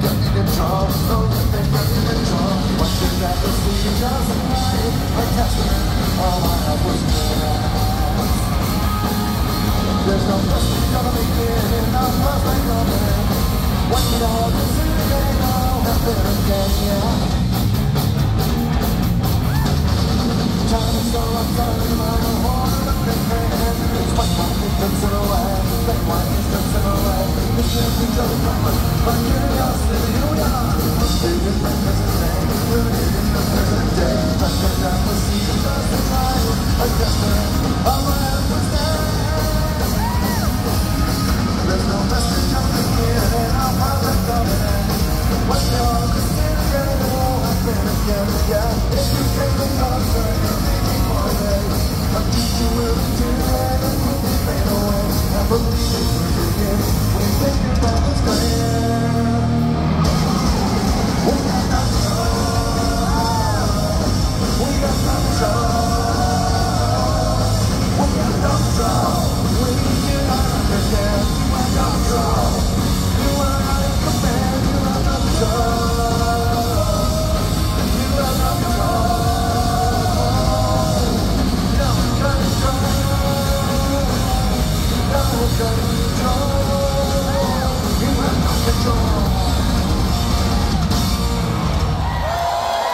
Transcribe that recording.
get in control, those that think get in control. What you never see doesn't lie. A testament, all I have was grass. There's no mercy gonna be given, no mercy coming. When you know the city, they know happen again, yeah. Time is so uncertain, I don't want to look at them. It's what my victims in a way, they want distance in a way. This is the joke, my curiosity, oh yeah. Living the present day, living in the present day. Like the never see the present life, like yesterday, all I have was that.